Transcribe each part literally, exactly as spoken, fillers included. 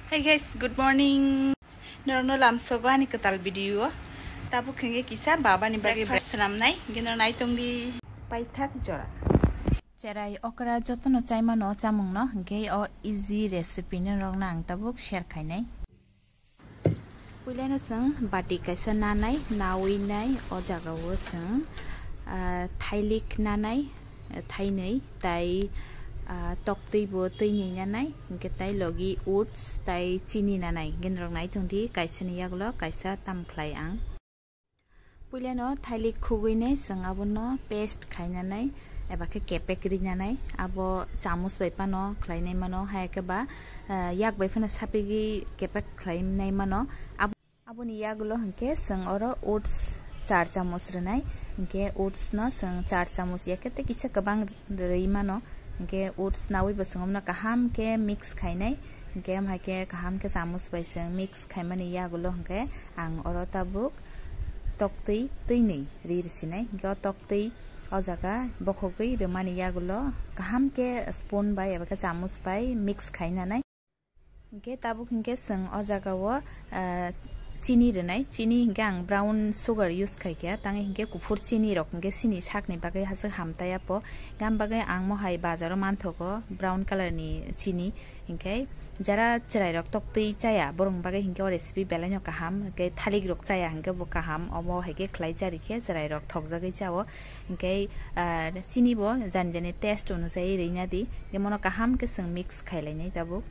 Hey guys, good morning. Norno lam sogo ani ketal video. Tabu kenge kisa baba ni bagi breakfast ramnai. Gino nai tongdi paithak jora. Cerai okra jotono chaima no chamung no ge o easy recipe ne rong nang tabuk share khainai. Puilena sung bati kaisa nanai nawi nai o jaga wo sung thailik nanai thainai tai tokti bo tini nanai ke tai logi oats tai chini nanai genrong nai thongdi kaisa ni yaglo kaisa tamkhlai ang puileno thailik khugui nai sung abono paste khainanai eba ke kepekri nanai abo chamus bai pano khlainai mano haike ba yak bai phana sapigi kepek khlainai mano aboni yaglo hanke sung oro oats four chamus renai hanke oats no sung four chamus yakete kisa kabang rei mano ke oats nawi basangom na kaham ke mix khainai ke am hake kaham ke samus baisang mix khaimani yagulo hke ang oro tabuk tokti tini ri risinai ke tokti o jaga bokhogui remani yagulo kaham ke spoon bai aba ke chamus bai mix khainanai ke tabuk hke sung o jaga wo chini renai chini hingke ang brown sugar use khaikya tangi hingke kufur chini rok hingke chini sakni bagai hase hamtaya po gam bagai ang mo hai bazaro manthogo brown color ni chini hingke jara chrai rok tokti chaya borong bagai hingke recipe belaino kaham hingke thalik rok chaya hingke bo kaham omo haike khlai jari khe chrai rok thokjagai chao hingke chini bo jan jani taste onujai reina di gemono kaham ke sung mix khailainai tabu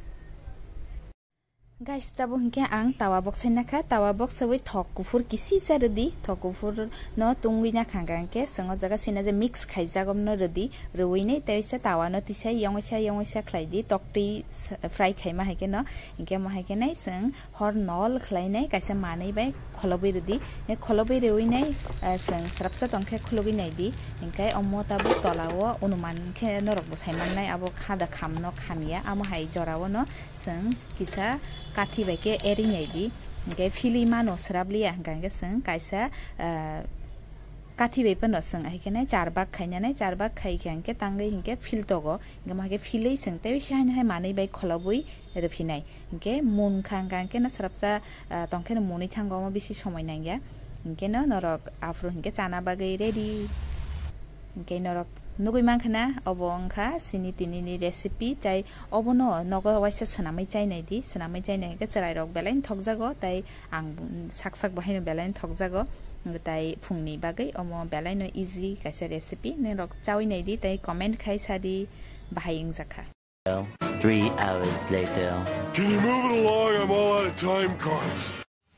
guys tabu hingke ang tawa box na kha tawa box sawi thok kufur kisi sa redi thok kufur no tungwi na khanga ke sango jaga sina je mix khaijagom no redi roi nei taisa tawa no tisai yongisa yongisa khlaidi tokti fry khaima haike no hingke mo haike nai sang hor nol khlai nai kaisa manei bai kholobai redi ne kholobai roi nai sang sarapsa tongkhe khologi nai di hingke ommo tabu tolawo onuman khe norok bo saiman nai abo khada kham no khamia amo hai jorawo no sang kisa kathi bai ke eri nai di hingke fili mano srablia hingke sang kaisa kathi bai pano sang haike nai char bag khaina nai char bag khai hingke tangai hingke fil togo hingke ma hingke filei sang tai sain hai manei bai kholobui refinai hingke mun khang hingke na srapsa tongkhe no muni thango ma bisi somai nangya hingke no norok afro hingke chana bagai ready hingke norok nugui mankhana obo angkha sini tini ni recipe chai obono nogo waisa sanamai chainai di sanamai chainai ke charai rok belain thokjago tai ang saksak bahaino belain thokjago tai phungni bagai omo belaino easy kaisa recipe ne rok chawi nai di tai comment khai sadi bahaying jakha. Three hours later. Can you move it along? I'm all out of time cards.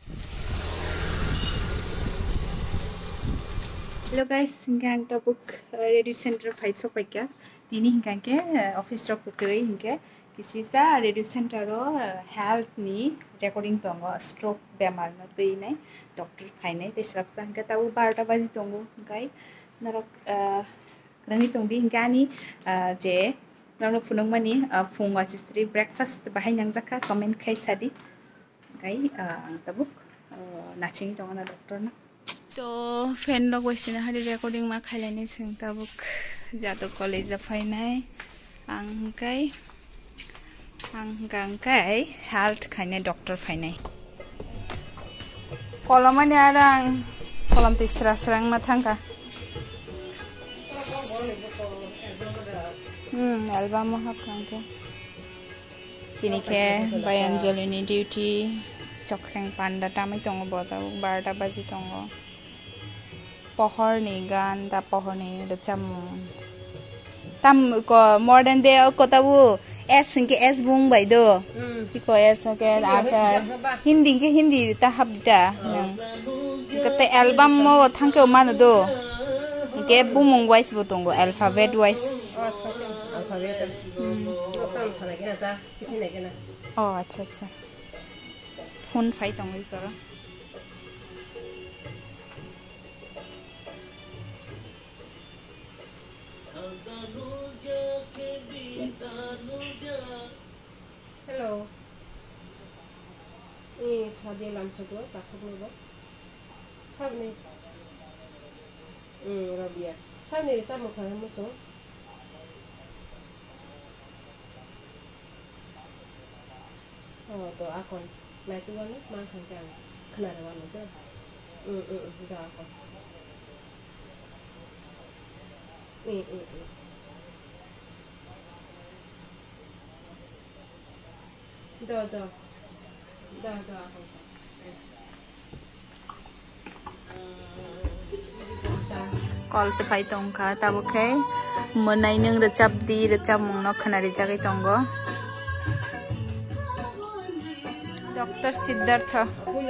Hello guys, hingkang tabuk radio center faisok paikya tini hingkang ke office rok putoi hingke kisisa radio center ro health ni recording tongo stroke bemar no tei nai doctor phainai te srapsa hingke tabu twelve baji tongo hingkai narok krani tongbi hingkani je narno phunongmani phungwa sistri breakfast bahai nangjaka comment khai sadi hingkai tabuk naching tongo na doctor na तो fan लोग वैसे ना हरी recording में खाई लेने संगता book जातो college फाइनाई आंकाई आंकांकाई हेल्थ खाने डॉक्टर फाइनाई कॉलम में यारां कॉलम तीसरा सरंग में थांका हम्म एल्बम में हकांके तिनी के बायंजलिनी ड्यूटी चक्रें पांडा टाइम तंगो बताओ बारटा बजे तंगो pohor ni gan ta pohor ni cham tam ko modern day ko tabu s ke s bung bai do ko s ke ata hindi ke hindi ta habita nang kate album mo thangke manu do ke bumung wise botongo alphabet wise alphabet tam sala kena ta kisi na kena oh acha acha phone fai tong oi karo hello eh sadia lam chogo takho bo sabne hmm rabia sabne sa mo khana mo so Oh, to akon. Nah itu kan mah kang kena ada warna tuh. Hmm, hmm, udah akon. Hmm, hmm, hmm. Dah, dah. Dah, dah akon. Call se phai tong kha ta bu khe monai nang recap di recap mung no khana ri jagai tongo Doctor Siddhartha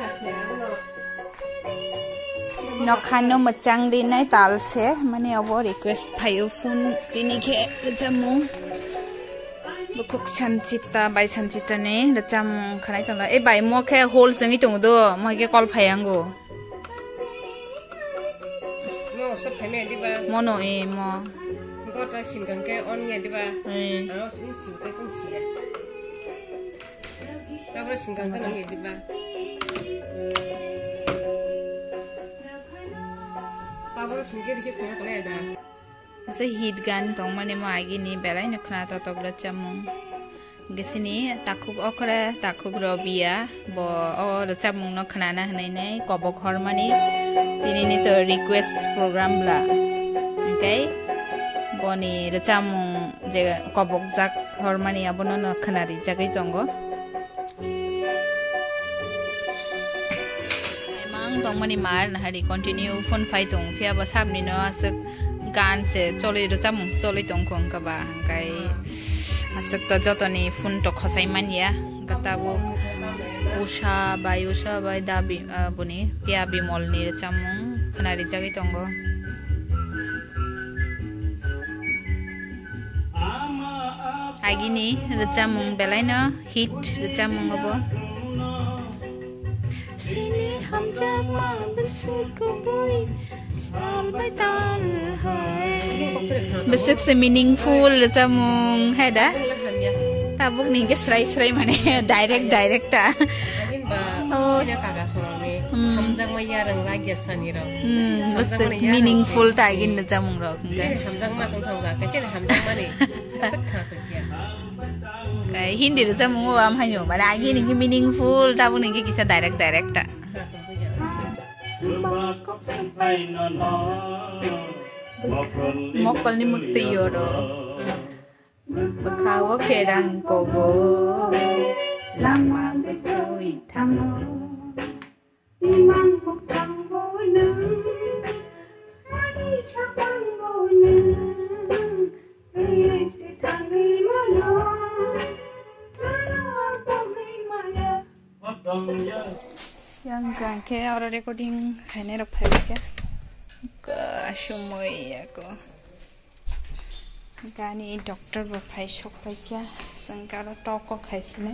no khano machang di nai tal se mane abo request phayo phone tini khe recap mung bukuk sanchita bai sanchita ne recap mung khanai tong e bai mo khe hol jangi tong do mo ke call phayango sắp phải mẹ đi ba mono e mo có ra xin cần cái on nghe đi ba e nó xin xin cái cũng xì tao ra xin cần cái nó nghe đi ba tao ra xin cái đi sẽ không có lẽ đó se hit gan tong mane mo agi ni belai na khna to tok la chamung gesini takuk okra takuk robia bo o ra chamung no khna na hnai nei kobok hormani tini ni to request program bla okay boni ra chamung je kobok jak hormani abono no khna ri jagai tongo emang tong mani mar na hari continue phone fight tong phia ba sab ni no asuk gan se choli ra chamung choli tong khong ka ba kai asuk to jotoni phone to khosai man ya gatabo usha bai usha bai dabi buni pia bimol ni ra chamung khana ri jagai tongo agini ra chamung belaina hit ra chamung obo sini hamjak ma besuk boy Stal by tal hai besuk se meaningful ra chamung heda tabuk ni ke srai srai mane direct direct ta oh dia kagak soalnya hamjang maya rang lagi saniro hmm besuk meaningful ta gin ra chamung ro cái hamjang ma song thong ga cái này hamjang ma ni sắc thà tu kia cái hindi ra chamung wa am hanyo ma lagi ni ki meaningful tabuk ni ke kisa direct direct ta mokol ni mukti yoro bakawa ferang kogo lama betul tamu iman putang bona hari sabang bona ayai si tangi mana tarawar pogi mana yang kan ke orang recording kayaknya rok pagi ya ke asyumoi aku gani dokter berpai sok pagi ya sengkara toko kaisne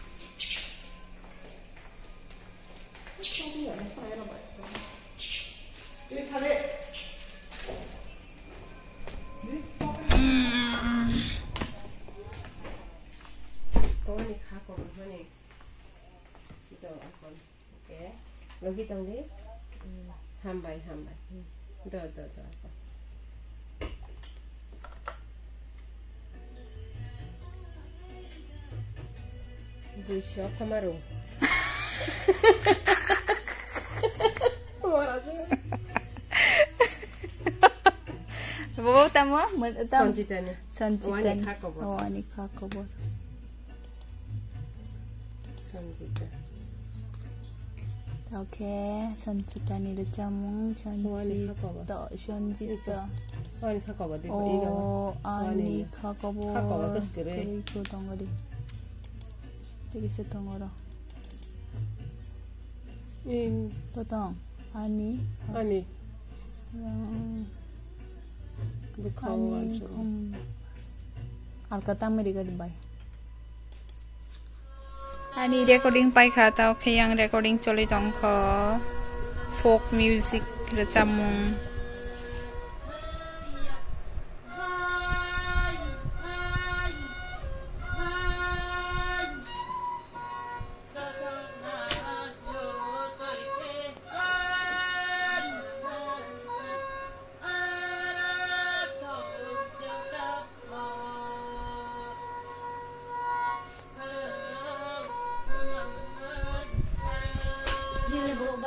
lagi tong di hambai hambai do do do Busho kamaru Bawa tamu, tamu. Sanjitani. Sanjitani. Oh, ani kakobor. Sanjita. Okay, Sanjitani de jamung, Sanjita, Sanjita. Oh, ani kakobor di bawah ini. Oh, ani kakobor. Kakobor kesekere. Itu tongori. Jadi setongoro. In. Totong. Ani. Ani. Ani kom Alkata Amerika di bay. Ani recording pai khata okay yang recording choli tong kho folk music recamung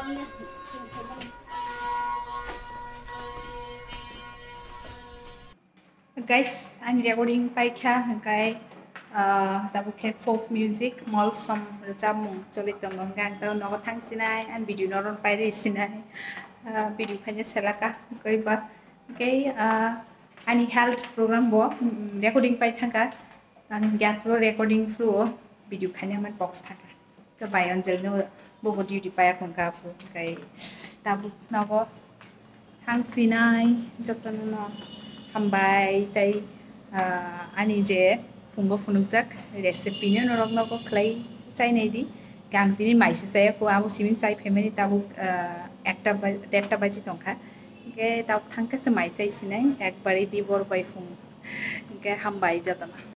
Guys, I'm recording paikha hangkai tabuke folk music MoToM rejamung cholit tongo gang tau nogo thangsinai and video noron paire sinai video khanya selaka koiba okay ani health program bo recording pai thangka and gap pro recording through video khanya man box thangka to bai anjel no bobo duty paya khongka pu kai tabu nogo thangsinai jotano no hambai tai ani je fungo funukjak recipe no norok nogo khlai chainai di gang tini maisi chai ko abo simin chai family tabu ekta derta baji tongkha ke tabu thangka se mai chai sinai ekbari di bor bai fung ke hambai jatana